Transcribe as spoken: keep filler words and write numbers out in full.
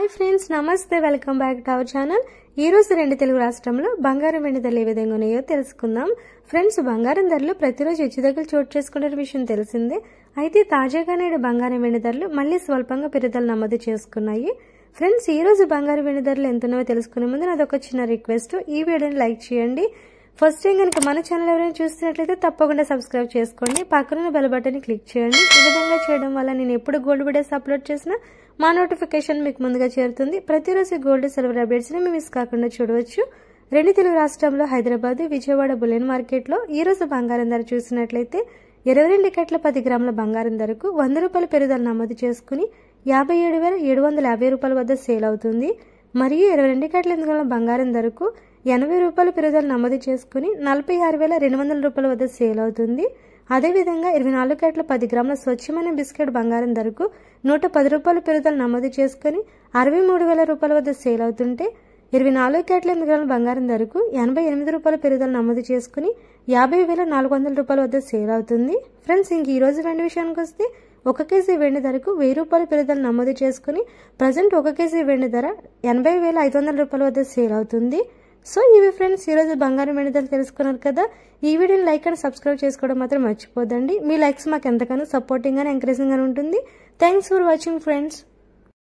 Friends నమస్తే welcome back to our channel. ఈ రోజు రెండు తెలుగు రాష్ట్రంలో బంగారం వెండి ధరలు ఏ విధంగా ఉన్నాయో తెలుసుకుందాం। ఫ్రెండ్స్ బంగారం ధరలు ప్రతిరోజు హెచ్చుతగ్గులు చోటు చేసుకునే విషయం తెలిసిందే। అయితే తాజాగా నేడు బంగారం వెండి ధరలు మళ్ళీ స్వల్పంగా పెరుగుదల నమోదు చేసుకున్నాయి। ఫ్రెండ్స్ ఈ రోజు బంగారం వెండి ధరలు ఎంత ఉన్నాయో తెలుసుకునే ముందు నాదొక చిన్న రిక్వెస్ట్, ఈ వీడియోని లైక్ చేయండి। ఫస్ట్ టైం కనుక మన ఛానల్ ఎవరైనా చూస్తున్నట్లయితే తప్పకుండా సబ్స్క్రైబ్ చేసుకోండి, పక్కన బెల్ బటన్ క్లిక్ చేయండి। ఈ విధంగా చేయడం వల్ల నేను ఎప్పుడు గోల్డ్ వీడియోస్ అప్లోడ్ చేసినా మా నోటిఫికేషన్ మీకు ముందుగా చేరుతుంది। ప్రతిరోజు గోల్డ్ సిల్వర్ అప్డేట్స్ ని మిస్ కాకుండా చూడవచ్చు। రెండు తెలుగు రాష్ట్రంలో హైదరాబాద్, విజయవాడ బులియన్ మార్కెట్లో ఈ రోజు బంగారం ధర చూసినట్లయితే ఇరవై రెండు కట్ల పది గ్రాముల బంగారం ధరకు వంద రూపాయల పెరుగుదల నమోదు చేసుకుని యాభై ఏడు వేల ఏడు వందల యాభై రూపాయల వద్ద సేల్ అవుతుంది। మరియు ఇరవై రెండు కట్ల ఎనిమిది గ్రాముల బంగారం ధరకు ఎనభై రూపాయల పెరుగుదల నమోదు చేసుకుని నలభై ఆరు వేల రెండు వందల రూపాయల వద్ద సేల్ అవుతుంది। అదేవిధంగా ఇరవై నాలుగు కట్ల పది గ్రాముల స్వచ్ఛమైన బిస్కెట్ బంగారం ధరకు నూట పది రూపాయల పెరుగుదల నమోదు చేసుకుని అరవై మూడు వేల రూపాయల వద్ద సేల్ అవుతుంటే ఇరవై నాలుగు కట్ల ఎనిమిది గ్రాముల బంగారం ధరకు ఎనభై ఎనిమిది రూపాయల పెరుగుదల నమోదు చేసుకుని యాభై వేల నాలుగు వందల రూపాయల వద్ద సేల్ అవుతుంది। ఫ్రెండ్స్ ఇంక ఈ రోజు రెండు విషయానికి వస్తే ఒక కేజీ వెండి ధరకు వెయ్యి రూపాయల పెరుగుదల నమోదు చేసుకుని ప్రజెంట్ ఒక కేజీ వెండి ధర ఎనభై వేల ఐదు వందల రూపాయల వద్ద సేల్ అవుతుంది। సో ఇవి ఫ్రెండ్స్ ఈరోజు బంగారం వెండి ధరలు తెలుసుకున్నారు కదా। ఈ వీడియోని లైక్ అండ్ సబ్స్క్రైబ్ చేసుకోవడం మాత్రం మర్చిపోదండి। మీ లైక్స్ మాకు ఎంతగానో సపోర్టింగ్ గా ఎంకరేజింగ్ గా ఉంటుంది। Thanks for watching friends.